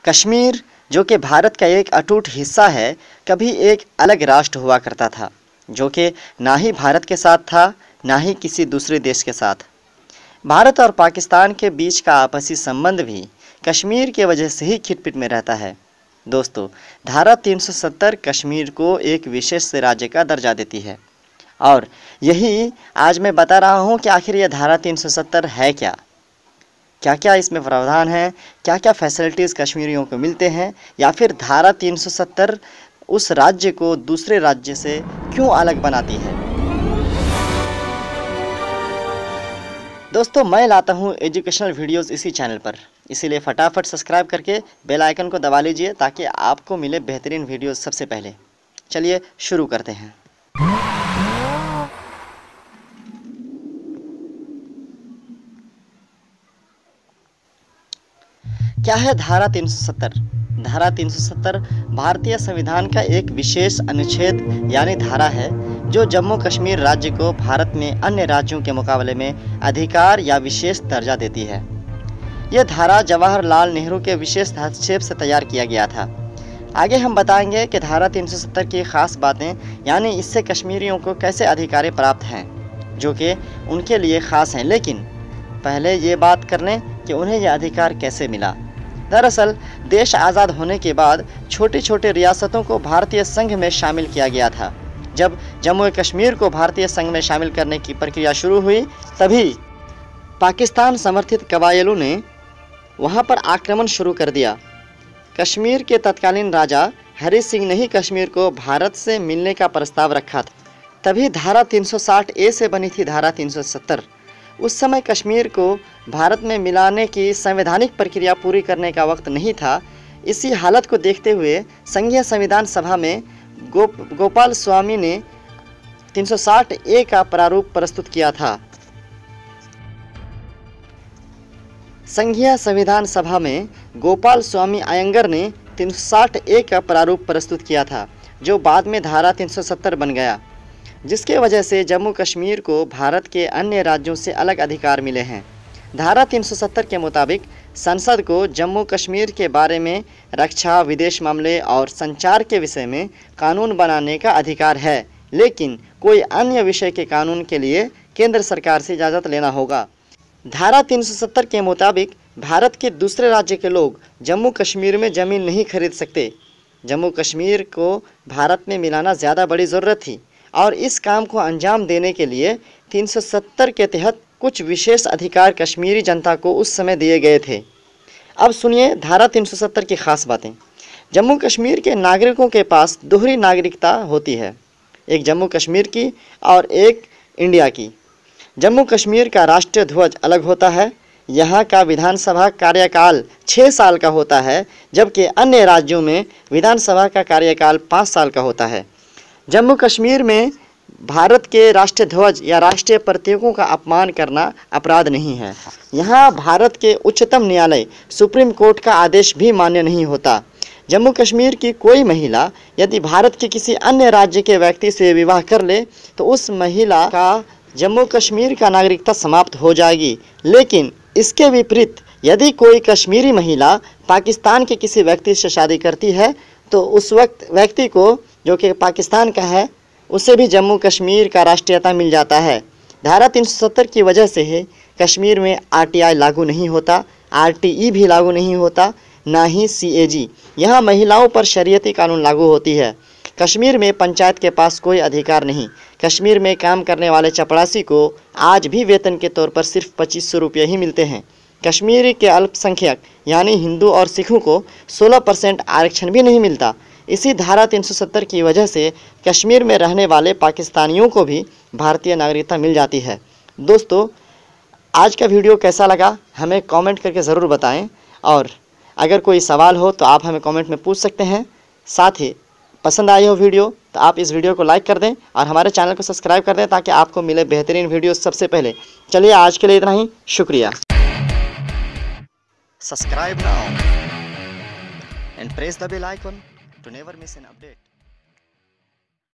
कश्मीर, जो कि भारत का एक अटूट हिस्सा है, कभी एक अलग राष्ट्र हुआ करता था, जो कि ना ही भारत के साथ था, ना ही किसी दूसरे देश के साथ। भारत और पाकिस्तान के बीच का आपसी संबंध भी कश्मीर की वजह से ही खिटपिट में रहता है। दोस्तों, धारा 370 कश्मीर को एक विशेष राज्य का दर्जा देती है, और यही आज मैं बता रहा हूँ कि आखिर यह धारा 370 है क्या, क्या क्या इसमें प्रावधान हैं, क्या क्या फैसिलिटीज़ कश्मीरियों को मिलते हैं, या फिर धारा 370 उस राज्य को दूसरे राज्य से क्यों अलग बनाती है। दोस्तों, मैं लाता हूँ एजुकेशनल वीडियोस इसी चैनल पर, इसीलिए फटाफट सब्सक्राइब करके बेल आइकन को दबा लीजिए ताकि आपको मिले बेहतरीन वीडियोस सबसे पहले। चलिए शुरू करते हैं। क्या है धारा 370? धारा 370 भारतीय संविधान का एक विशेष अनुच्छेद यानी धारा है जो जम्मू कश्मीर राज्य को भारत में अन्य राज्यों के मुकाबले में अधिकार या विशेष दर्जा देती है। यह धारा जवाहरलाल नेहरू के विशेष हस्तक्षेप से तैयार किया गया था। आगे हम बताएंगे कि धारा 370 की खास बातें, यानी इससे कश्मीरियों को कैसे अधिकार प्राप्त हैं जो कि उनके लिए खास हैं, लेकिन पहले ये बात कर लें कि उन्हें यह अधिकार कैसे मिला। दरअसल देश आज़ाद होने के बाद छोटी छोटी रियासतों को भारतीय संघ में शामिल किया गया था। जब जम्मू कश्मीर को भारतीय संघ में शामिल करने की प्रक्रिया शुरू हुई, तभी पाकिस्तान समर्थित कबायलों ने वहां पर आक्रमण शुरू कर दिया। कश्मीर के तत्कालीन राजा हरि सिंह ने ही कश्मीर को भारत से मिलने का प्रस्ताव रखा था। तभी धारा 360A से बनी थी धारा 370। उस समय कश्मीर को भारत में मिलाने की संवैधानिक प्रक्रिया पूरी करने का वक्त नहीं था। इसी हालत को देखते हुए संघीय संविधान सभा में गोपाल स्वामी ने 360A का प्रारूप प्रस्तुत किया था। संघीय संविधान सभा में गोपाल स्वामी अयंगर ने 360A का प्रारूप प्रस्तुत किया था, जो बाद में धारा 370 बन गया, जिसके वजह से जम्मू कश्मीर को भारत के अन्य राज्यों से अलग अधिकार मिले हैं। धारा 370 के मुताबिक संसद को जम्मू कश्मीर के बारे में रक्षा, विदेश मामले और संचार के विषय में कानून बनाने का अधिकार है, लेकिन कोई अन्य विषय के कानून के लिए केंद्र सरकार से इजाज़त लेना होगा। धारा 370 के मुताबिक भारत के दूसरे राज्य के लोग जम्मू कश्मीर में ज़मीन नहीं खरीद सकते। जम्मू कश्मीर को भारत में मिलाना ज़्यादा बड़ी ज़रूरत थी, और इस काम को अंजाम देने के लिए 370 के तहत कुछ विशेष अधिकार कश्मीरी जनता को उस समय दिए गए थे। अब सुनिए धारा 370 की खास बातें। जम्मू कश्मीर के नागरिकों के पास दोहरी नागरिकता होती है, एक जम्मू कश्मीर की और एक इंडिया की। जम्मू कश्मीर का राष्ट्रीय ध्वज अलग होता है। यहाँ का विधानसभा कार्यकाल 6 साल का होता है, जबकि अन्य राज्यों में विधानसभा का कार्यकाल 5 साल का होता है। जम्मू कश्मीर में भारत के राष्ट्रीय ध्वज या राष्ट्रीय प्रतीकों का अपमान करना अपराध नहीं है। यहाँ भारत के उच्चतम न्यायालय सुप्रीम कोर्ट का आदेश भी मान्य नहीं होता। जम्मू कश्मीर की कोई महिला यदि भारत के किसी अन्य राज्य के व्यक्ति से विवाह कर ले तो उस महिला का जम्मू कश्मीर का नागरिकता समाप्त हो जाएगी। लेकिन इसके विपरीत यदि कोई कश्मीरी महिला पाकिस्तान के किसी व्यक्ति से शादी करती है तो उस वक्त व्यक्ति को, जो कि पाकिस्तान का है, उसे भी जम्मू कश्मीर का राष्ट्रीयता मिल जाता है। धारा 370 की वजह से है कश्मीर में RTI लागू नहीं होता, RTE भी लागू नहीं होता, ना ही CAG। यहाँ महिलाओं पर शरीयती कानून लागू होती है। कश्मीर में पंचायत के पास कोई अधिकार नहीं। कश्मीर में काम करने वाले चपरासी को आज भी वेतन के तौर पर सिर्फ 2500 रुपये ही मिलते हैं। कश्मीर के अल्पसंख्यक यानी हिंदू और सिखों को 16% आरक्षण भी नहीं मिलता। इसी धारा 370 की वजह से कश्मीर में रहने वाले पाकिस्तानियों को भी भारतीय नागरिकता मिल जाती है। दोस्तों, आज का वीडियो कैसा लगा हमें कमेंट करके ज़रूर बताएं, और अगर कोई सवाल हो तो आप हमें कमेंट में पूछ सकते हैं। साथ ही पसंद आई हो वीडियो तो आप इस वीडियो को लाइक कर दें और हमारे चैनल को सब्सक्राइब कर दें ताकि आपको मिले बेहतरीन वीडियो सबसे पहले। चलिए आज के लिए इतना ही, शुक्रिया। Subscribe now and press the bell icon to never miss an update.